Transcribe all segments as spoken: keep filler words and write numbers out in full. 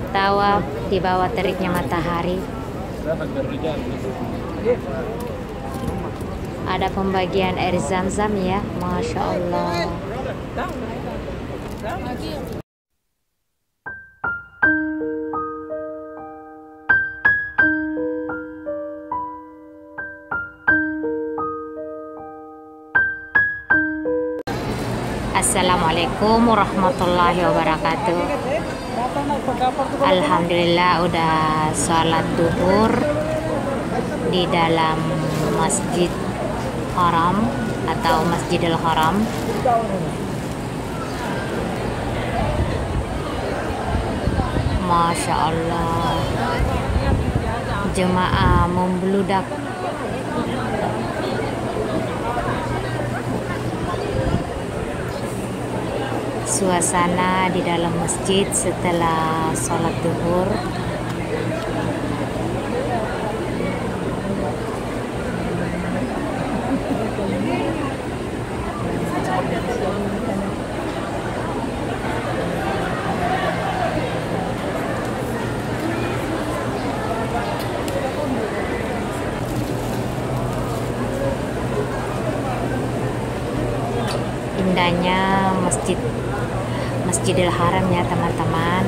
tawaf di bawah teriknya matahari. Ada pembagian air zam-zam ya, Masya Allah. Assalamualaikum warahmatullahi wabarakatuh. Alhamdulillah udah sholat duhur di dalam Masjid Haram atau Masjidil Haram. Masya Allah, jemaah membludak. Suasana di dalam masjid setelah sholat duhur. Indahnya masjid Masjidil Haram ya teman-teman.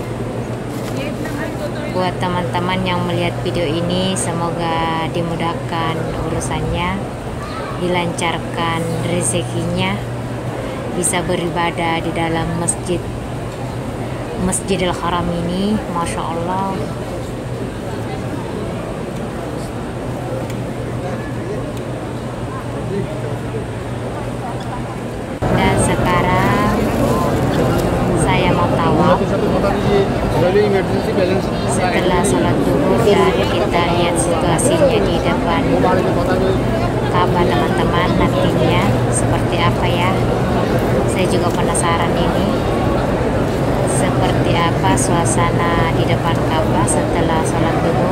Buat teman-teman yang melihat video ini, semoga dimudahkan urusannya, dilancarkan rezekinya, bisa beribadah di dalam masjid Masjidil Haram ini. Masya Allah. Dan sekarang saya mau tawaf. Setelah sholat duhur dan kita lihat situasinya di depan Ka'bah teman-teman, nantinya seperti apa ya. Saya juga penasaran ini seperti apa suasana di depan Ka'bah setelah sholat duhur.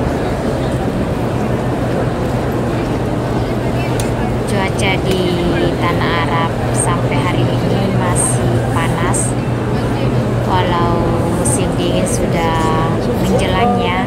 Cuaca di tanah Arab sampai hari ini masih panas, walau musim dingin sudah menjelannya.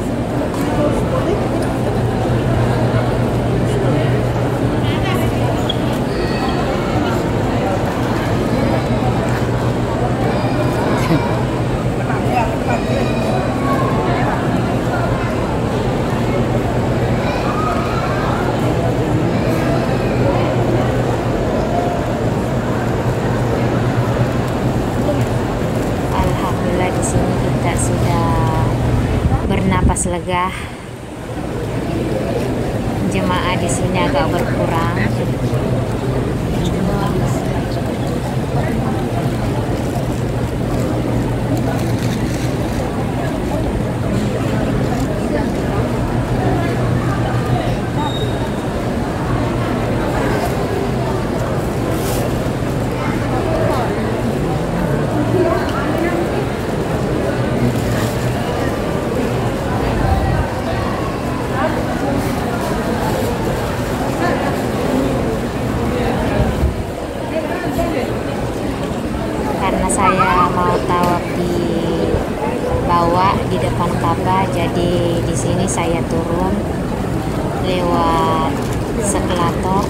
Bernapas lega. Jemaah di sini agak berkurang. Karena saya mau tawaf di bawah di depan Ka'bah, jadi di sini saya turun lewat eskalator.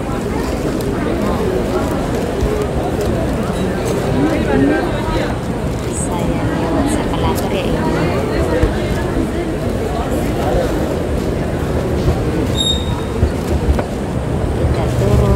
Saya lewat eskalator ya ini. Kita turun.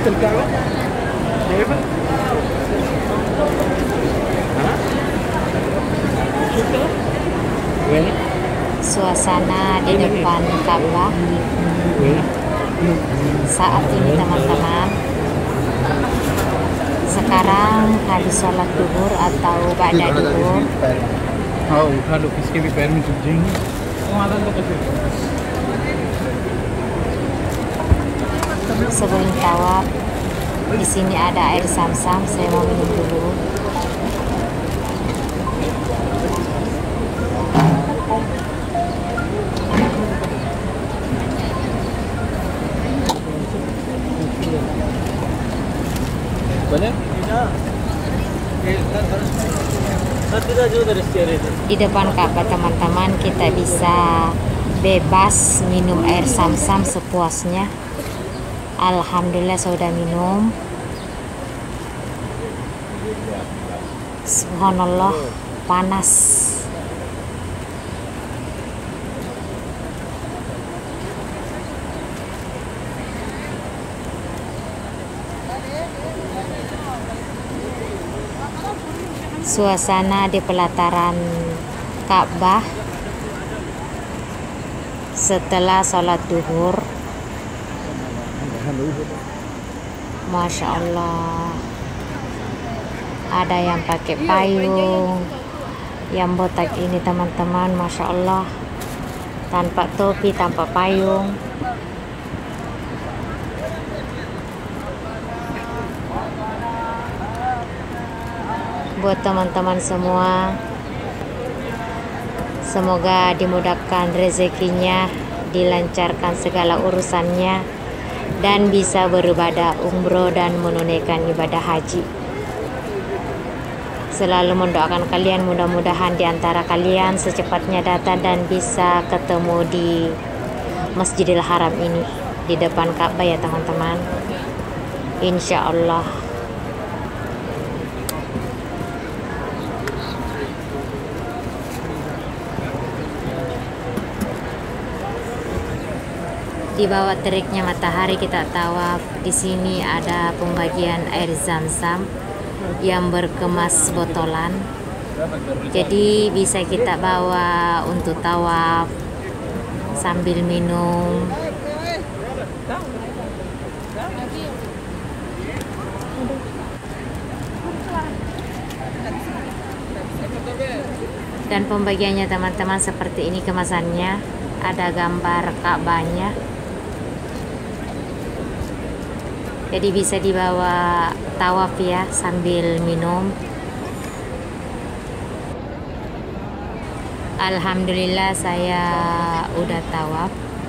Suasana di depan Ka'bah saat ini teman-teman. Sekarang habis sholat duhur atau ba'da duhur. Sebelum tawaf, di sini ada air zam-zam. Saya mau minum dulu. Di depan Ka'bah teman-teman, kita bisa bebas minum air zam-zam sepuasnya. Alhamdulillah sudah minum. Subhanallah, panas. Suasana di pelataran Ka'bah setelah sholat duhur, Masya Allah, ada yang pakai payung, yang botak ini teman-teman, Masya Allah, tanpa topi, tanpa payung. Buat teman-teman semua, semoga dimudahkan rezekinya, dilancarkan segala urusannya, dan bisa beribadah umroh dan menunaikan ibadah haji. Selalu mendoakan kalian, mudah-mudahan di antara kalian secepatnya datang dan bisa ketemu di Masjidil Haram ini, di depan Ka'bah ya teman-teman, insya Allah. Di bawah teriknya matahari kita tawaf. Di sini ada pembagian air zam-zam yang berkemas botolan. Jadi bisa kita bawa untuk tawaf sambil minum. Dan pembagiannya teman-teman seperti ini kemasannya. Ada gambar Ka'bahnya. Jadi bisa dibawa tawaf ya sambil minum. Alhamdulillah saya udah tawaf.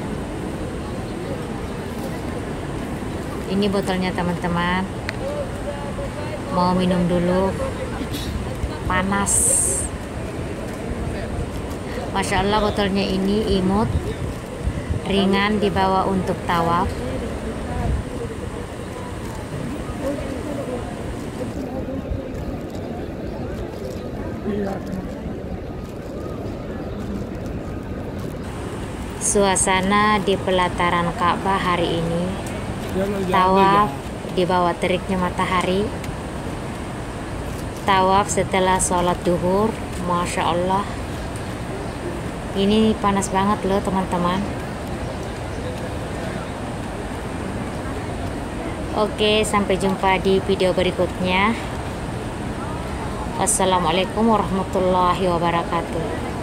Ini botolnya teman-teman. Mau minum dulu. Panas. Masya Allah, botolnya ini imut, ringan dibawa untuk tawaf. Suasana di pelataran Ka'bah hari ini, tawaf di bawah teriknya matahari, tawaf setelah sholat duhur. Masya Allah, ini panas banget loh teman-teman. Oke, sampai jumpa di video berikutnya. Wassalamualaikum warahmatullahi wabarakatuh.